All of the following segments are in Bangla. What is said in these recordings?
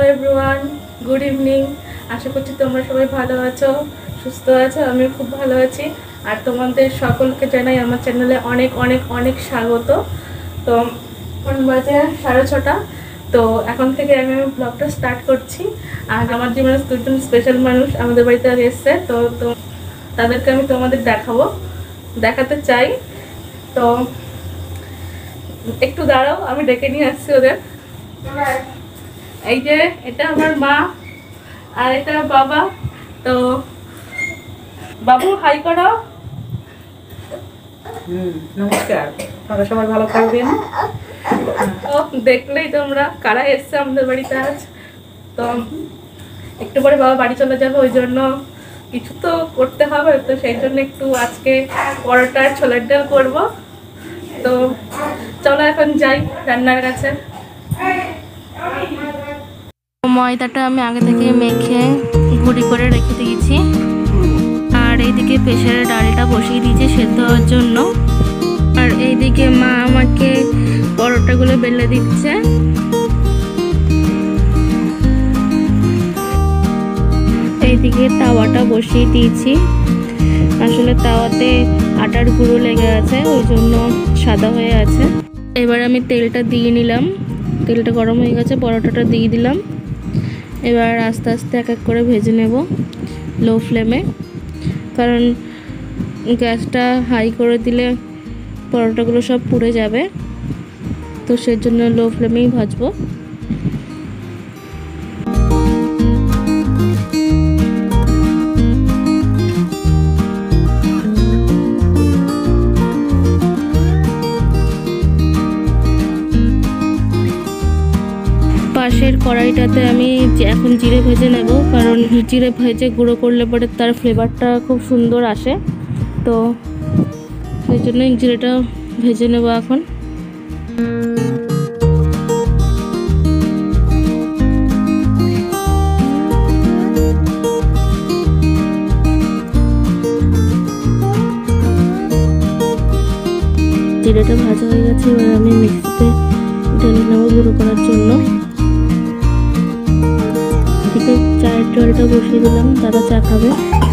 Everyone, good evening. আশা করছি তোমরা সবাই ভালো আছো, সুস্থ আছো। আমি খুব ভালো আছি। আর তোমাদের সকলকে জানাই আমার চ্যানেলে অনেক অনেক অনেক স্বাগত। তো এখন বাজে 6:30। তো এখন থেকে আমি ব্লগটা স্টার্ট করছি। আর আমার জীবনে দুজন স্পেশাল মানুষ আমাদের বাড়িতে এসছে, তো তো তাদেরকে আমি তোমাদের দেখাতে চাই। তো একটু দাঁড়াও, আমি ডেকে নিয়ে আসছি ওদের। এই যে এটা আমার মা আর এটা বাবা। তো বাবু হাই করো। নমস্কার, আপনারা সবাই ভালো থাকবেন। তো দেখলেই তোমরা কারা এসছে আমাদের বাড়িতে আজ। তো একটু পরে বাবা বাড়ি চলে যাবে, ওই জন্য কিছু তো করতে হবে। তো সেই জন্য একটু আজকে পরোটা আর ছোলার ডাল করবো। তো চলো এখন যাই রান্নার কাছে। ময়দাটা আমি আগে থেকে মেখে গুঁড়ি করে রেখে দিয়েছি। আর এইদিকে প্রেসারে ডালটা বসিয়ে দিয়েছি সেদ্ধ হওয়ার জন্য। আর এইদিকে মা আমাকে পরোটাগুলো বেলে দিচ্ছে। এইদিকে তাওয়াটা বসিয়ে দিয়েছি। আসলে তাওয়াতে আটার গুঁড়ো লেগে আছে, ওই জন্য সাদা হয়ে আছে। এবার আমি তেলটা দিয়ে নিলাম। তেলটা গরম হয়ে গেছে, পরোটাটা দিয়ে দিলাম। এবার আস্তে আস্তে এক এক করে ভেজে নেব লো ফ্লেমে, কারণ গ্যাসটা হাই করে দিলে পরোটাগুলো সব পুড়ে যাবে। তো সেজন্য লো ফ্লেমেই ভাজবো। পাশের কড়াইটাতে আমি এখন জিরে ভেজে নেব, কারণ জিরে ভেজে গুঁড়ো করলে পরে তার ফ্লেভারটা খুব সুন্দর আসে। তো সেই জন্য জিরেটা ভেজে নেব এখন। জিরেটা ভাজা হয়ে গেছে, এবার আমি মিক্সিতে ঢেলে নেব গুঁড়ো করার জন্য। এদিকে চায়ের জলটা বসিয়ে দিলাম, দাদা চা খাবে।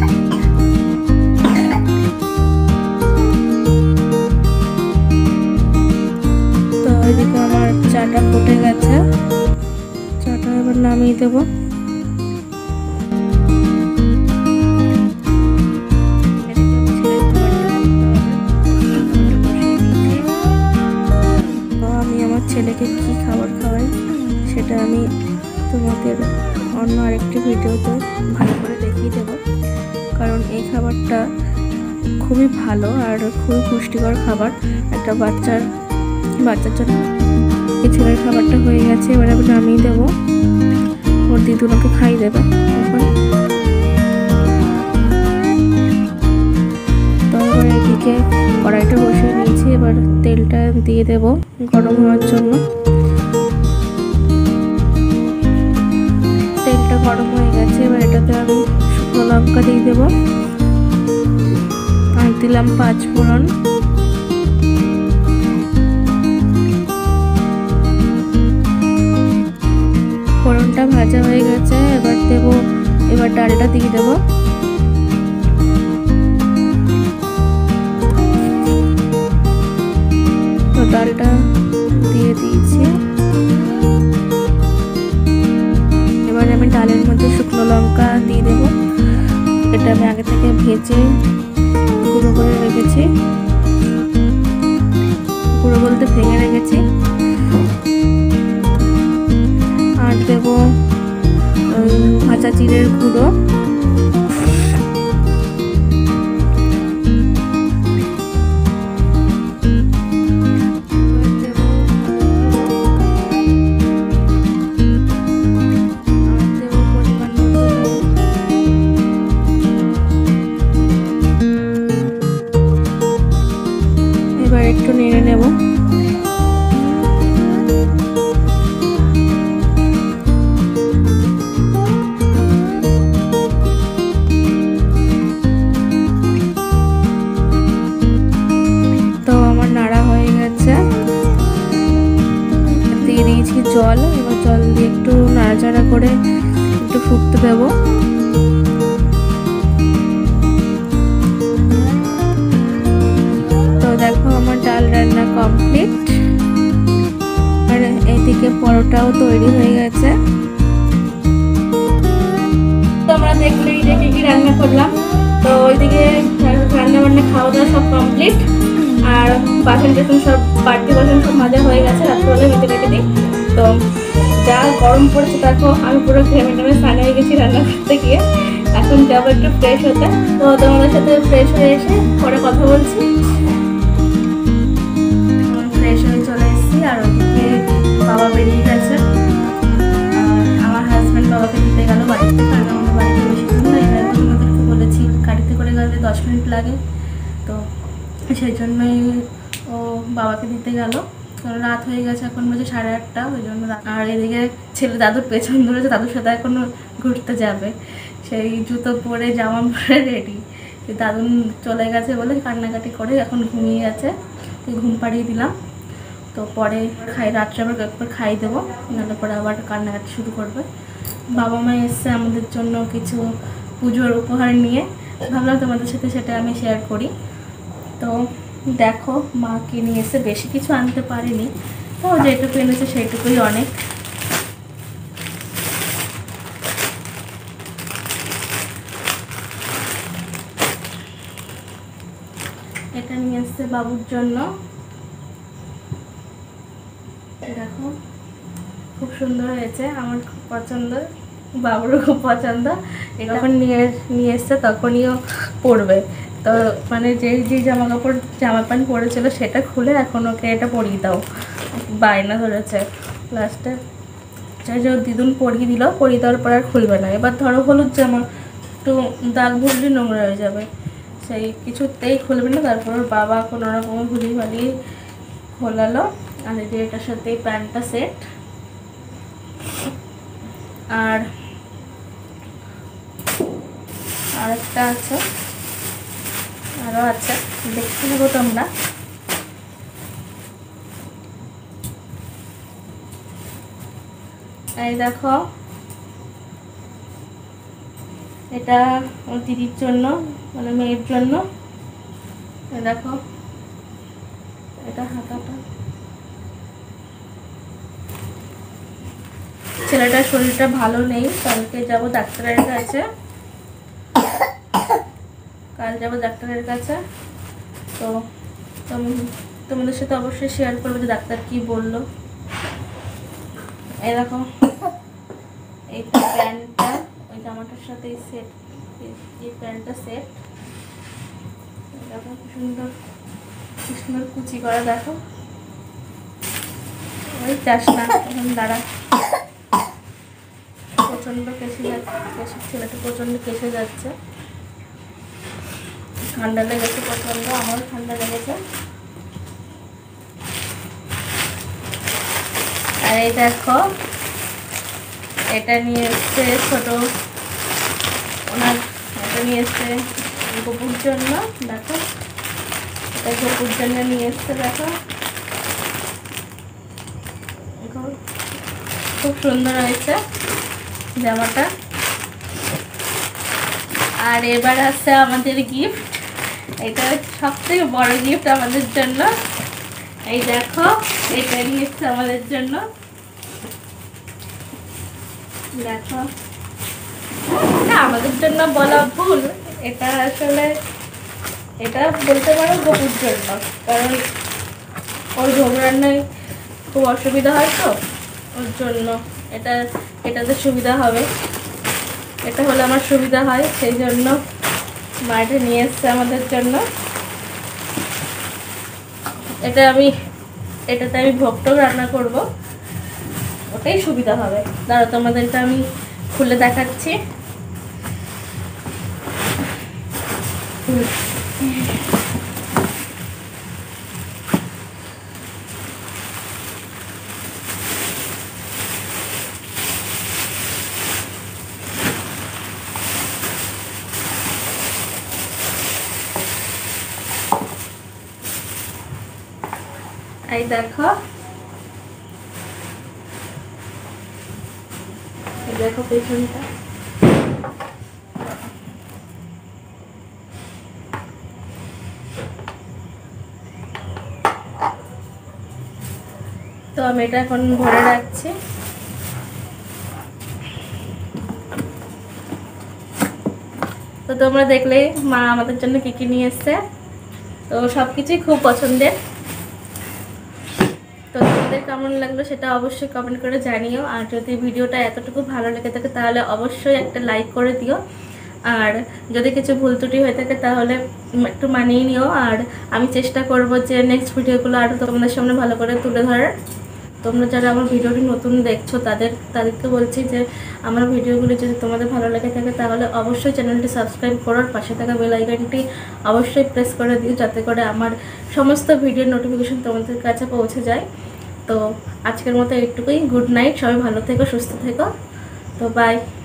তো এদিকে আমার চাটা ফুটে গেছে, চাটা এবার নামিয়ে দেবো। আমি আমার ছেলেকে কি খাবার খাওয়াই সেটা আমি তোমাদের অন্য আরেকটি ভিডিওতে ভালো করে দেখিয়ে দেবো, কারণ এই খাবারটা খুবই ভালো আর খুবই পুষ্টিকর খাবার একটা বাচ্চার জন্য। এই ছেলের খাবারটা হয়ে গেছে, এবার আমি নামিয়ে দেবো। ওর দিদুনাকে খাই দেবে এখন। তো এবার এদিকে কড়াইটা বসিয়ে নিয়েছি, এবার তেলটা দিয়ে দেবো গরম হওয়ার জন্য। তেলটা গরম হয়ে গেছে, এবার এটাতে আমি শুকনো লঙ্কা দিয়ে দেবো। আর দিলাম 5 ফোড়ন। ফোড়নটা ভাজা হয়ে গেছে, এবার ডালটা দিয়ে দেবো। তো ডালটা দিয়ে দিয়েছি। এবার আমি ডালের মধ্যে শুকনো লঙ্কা দিয়ে দেবো। এটা আমি আগে থেকে ভেজে গুঁড়ো করে রেখেছি, গুঁড়ো বলতে ভেঙে রেখেছি। আর দেবো ভাজা জিরের গুঁড়ো। এবার একটু নেড়ে নেব। জল, এবার জল দিয়ে একটু নাড়াচাড়া করে একটু ফুটতে দেবো। তো দেখো আমার ডাল রান্না কমপ্লিট, আর এইদিকে পরোটাও তৈরি হয়ে গেছে। তোমরা দেখলেই দেখে কি রান্না করলাম। তো ওইদিকে রান্না বান্না খাওয়া দাওয়া সব কমপ্লিট, আর বাসন টাসন সব বাড়তি বাসন সব মাজা হয়ে গেছে, রাত্রেবেলা মেটে রেখে দিই। তো যা গরম পড়েছে দেখো, আমি পুরো ঘেমে টেমে স্নান হয়ে গেছি রান্না করতে গিয়ে। এখন যাবো একটু ফ্রেশ হতে। তো তোমাদের সাথে ফ্রেশ হয়ে এসে পরে কথা বলছি। ফ্রেশ হয়ে চলে এসেছি, আর ওদিকে বাবা বেরিয়ে গেছে। আমার হাজব্যান্ড বাবাকে দিতে গেল বাড়িতে, কারণ আমাদের বাড়িতে বেশি দূর নয়। তোমাদেরকে বলেছি গাড়িতে করে গেলে 10 মিনিট লাগে, তো সেই জন্যই ও বাবাকে দিতে গেল। কারণ রাত হয়ে গেছে, এখন বাজে 8:30, ওই জন্য। আর এদিকে ছেলে দাদুর পেছন ধরেছে, দাদুর সাথে এখনো ঘুরতে যাবে। সেই জুতো পরে জামা পরে রেডি। দাদু চলে গেছে বলে কান্নাকাটি করে এখন ঘুমিয়ে গেছে, ঘুম পাড়িয়ে দিলাম। তো পরে রাত্রে আবার একবার খাই দেবো, নাহলে পরে আবার কান্নাকাটি শুরু করবে। বাবা মা এসছে আমাদের জন্য কিছু পুজোর উপহার নিয়ে, ভাবলাম তোমাদের সাথে সেটা আমি শেয়ার করি। তো দেখো মা কি নিয়ে এসে, বেশি কিছু আনতে পারিনি, তো যেটুকু এনেছে সেইটুকুই অনেক। এটা নিয়ে এসছে বাবুর জন্য, দেখো খুব সুন্দর হয়েছে, আমার খুব পছন্দ, বাবুরও খুব পছন্দ। যখন নিয়ে এসছে তখনইও পরবে। তো মানে যে জামা প্যান্ট পরেছিল সেটা খুলে এখন ওকে এটা পরিয়ে দাও, বায়না ধরেছে। লাস্টে যে দিদুন পরিয়ে দিল, পরিয়ে দেওয়ার পর আর খুলবে না। এবার ধরো হলুদ জামা একটু দাগ ভুললে নোংরা হয়ে যাবে, সেই কিছুতেই খুলবে না। তারপর ওর বাবা কোনো রকম ভুলিয়ে ভালিয়ে খোলালো। আর এই যে এটার সাথে প্যান্টটা সেট, আর আরেকটা আছে, আরও আছে, দেখতে দেবো তোমরা। এই দেখো, এটা ওর দিদির জন্য, মানে মেয়ের জন্য। দেখো এটা হাতাটা, ছেলেটার শরীরটা ভালো নেই, কালকে যাবো ডাক্তারের কাছে, তো তোমাদের সাথে অবশ্যই শেয়ার করবো যে ডাক্তার কি বললো। এই দেখো এই প্যান্টটা ওই জামাটার সাথে সেট, এই প্যান্টটা সেট। দেখো খুব সুন্দর সুন্দর কুচি করা, দেখো। ওই চাস না, এখন দাঁড়া, প্রচন্ড কেসে যাচ্ছে ছেলেটা, প্রচন্ড কেসে যাচ্ছে, ঠান্ডা লেগেছে প্রচন্ড, আমারও ঠান্ডা লেগেছে। আর এই দেখো এটা নিয়ে এসছে ছোট, ওনার এটা নিয়ে এসছে গপুর জন্য, দেখো এটা গপুর জন্য নিয়ে এসছে, দেখো খুব সুন্দর হয়েছে জামাটা। আর এবার আসছে আমাদের গিফট, এটা সব থেকে বড় গিফট আমাদের জন্য। এই দেখো এটা নিয়ে এসছে আমাদের জন্য, দেখো। না, আমাদের জন্য বলা ভুল, এটা আসলে এটা বলতে পারো গপুর জন্য, কারণ ওর ভোগ রান্নায় খুব অসুবিধা হয়, তো ওর জন্য এটাতে সুবিধা হবে, এটা হলে আমার সুবিধা হয়, সেই জন্য মা এটা নিয়ে এসছে আমাদের জন্য। এটাতে আমি ভোগটাও রান্না করব, ওটাই সুবিধা হবে। দাঁড়াও তোমাদেরকে আমি খুলে দেখাচ্ছি। এই দেখো দেখো পেছনটা। তো আমি এটা এখন ভরে রাখছি। তো তোমরা দেখলে মা আমাদের জন্য কি কি নিয়ে এসছে, তো সব কিছুই খুব পছন্দের। তো তোমাদের কেমন লাগলো সেটা অবশ্যই কমেন্ট করে জানিও। আর যদি ভিডিওটা এতটুকু ভালো লেগে থাকে তাহলে অবশ্যই একটা লাইক করে দিও। আর যদি কিছু ভুল ত্রুটি হয়ে থাকে তাহলে একটু মানিয়ে নিও। আর আমি চেষ্টা করব যে নেক্সট ভিডিওগুলো আরও তোমাদের সামনে ভালো করে তুলে ধরার। তোমরা যারা আমার ভিডিওটি নতুন দেখছো তাদেরকে বলছি যে আমার ভিডিওগুলি যদি তোমাদের ভালো লেগে থাকে তাহলে অবশ্যই চ্যানেলটি সাবস্ক্রাইব করার পাশে থাকা বেল আইকনটি অবশ্যই প্রেস করে দিও, যাতে করে আমার সমস্ত ভিডিওর নোটিফিকেশন তোমাদের কাছে পৌঁছে যায়। তো আজকের মতো এইটুকুই। গুড নাইট, সবাই ভালো থেকো, সুস্থ থেকো। তো বাই।